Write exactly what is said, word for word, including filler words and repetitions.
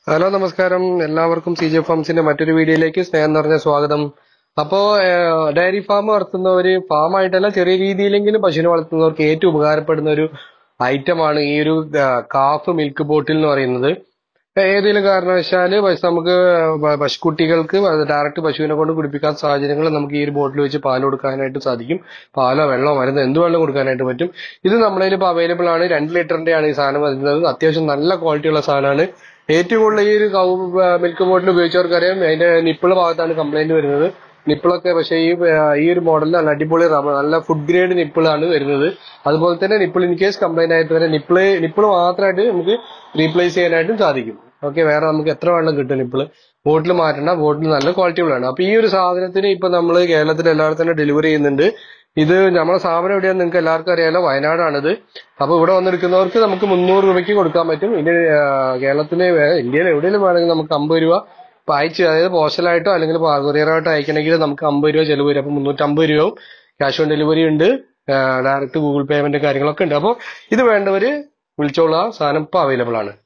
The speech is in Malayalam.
ഹലോ നമസ്കാരം എല്ലാവർക്കും സി ജെ ഫാംസിന്റെ മറ്റൊരു വീഡിയോയിലേക്ക് സ്നേഹം നിറഞ്ഞ സ്വാഗതം. അപ്പോ ഡയറി ഫാം നടത്തുന്നവര് ഫാം ആയിട്ടല്ല ചെറിയ രീതിയിലെങ്കിലും പശുവിനെ വളർത്തുന്നവർക്ക് ഏറ്റവും ഉപകാരപ്പെടുന്ന ഒരു ഐറ്റമാണ് ഈ ഒരു കാഫ് മിൽക്ക് ബോട്ടിൽ എന്ന് പറയുന്നത്. ഏതെങ്കിലും കാരണവശാല് നമുക്ക് പശുക്കുട്ടികൾക്ക് ഡയറക്റ്റ് പശുവിനെ കൊണ്ട് കുടിപ്പിക്കാൻ സാഹചര്യങ്ങൾ നമുക്ക് ഈ ഒരു ബോട്ടിൽ വെച്ച് പാൽ കൊടുക്കാനായിട്ട് സാധിക്കും. പാലോ വെള്ളമോ മരുന്ന് എന്ത് വെള്ളം കൊടുക്കാനായിട്ട് പറ്റും. ഇത് നമ്മളതിൽ ഇപ്പോൾ അവൈലബിൾ ആണ്. രണ്ട് ലിറ്ററിന്റെ ആണ് ഈ സാധനം വരുന്നത്. അത്യാവശ്യം നല്ല ക്വാളിറ്റി ഉള്ള സാധനമാണ്. ഏറ്റവും കൂടുതൽ ഈ ഒരു കൗ മിൽക്ക് ബോട്ടിൽ ഉപയോഗിച്ചവർക്കറിയാം അതിന്റെ നിപ്പിള് ഭാഗത്താണ് കംപ്ലൈന്റ് വരുന്നത്. നിപ്പിളൊക്കെ പക്ഷേ ഈ ഈ ഒരു മോഡലിൽ നല്ല അടിപൊളി നല്ല ഫുഡ് ഗ്രേഡ് നിപ്പിളാണ് വരുന്നത്. അതുപോലെ തന്നെ നിപ്പിൾ ഇൻ കേസ് കംപ്ലൈന്റ് ആയിട്ട് വരെ നിപ്പിള് നിപ്പിള് മാത്രമായിട്ട് നമുക്ക് റീപ്ലേസ് ചെയ്യാനായിട്ടും സാധിക്കും. ഓക്കെ, വേറെ നമുക്ക് എത്ര വെള്ളം കിട്ടും നിപ്പിള് ബോട്ടിൽ മാറ്റണ്ട. ബോട്ടിൽ നല്ല ക്വാളിറ്റി ഉള്ളതാണ്. അപ്പൊ ഈ ഒരു സാധനത്തിന് ഇപ്പൊ നമ്മൾ കേരളത്തിൽ എല്ലായിടത്തും തന്നെ ഡെലിവറി ചെയ്യുന്നുണ്ട്. ഇത് നമ്മുടെ സ്ഥാപനം എവിടെയാണെന്ന് നിങ്ങൾക്ക് എല്ലാവർക്കും അറിയാലോ, വയനാടാണിത്. അപ്പൊ ഇവിടെ വന്നെടുക്കുന്നവർക്ക് നമുക്ക് മുന്നൂറ് രൂപയ്ക്ക് കൊടുക്കാൻ പറ്റും. ഇനി കേരളത്തിലെ ഇന്ത്യയിൽ എവിടെയെങ്കിലും വേണമെങ്കിൽ നമുക്ക് അമ്പത് രൂപ ഇപ്പൊ അയച്ച്, അതായത് പോസ്റ്റലായിട്ടോ അല്ലെങ്കിൽ കൊറിയറായിട്ടോ അയക്കണമെങ്കിൽ നമുക്ക് അമ്പത് രൂപ ചെലവ് വരും. അപ്പൊ മുന്നൂറ്റമ്പത് രൂപയും ക്യാഷ് ഓൺ ഡെലിവറി ഉണ്ട്, ഡയറക്റ്റ് ഗൂഗിൾ പേയ്മെന്റ് കാര്യങ്ങളൊക്കെ ഉണ്ട്. അപ്പോൾ ഇത് വേണ്ടവര് വിളിച്ചോളാം. സാധനം ഇപ്പൊ അവൈലബിൾ ആണ്.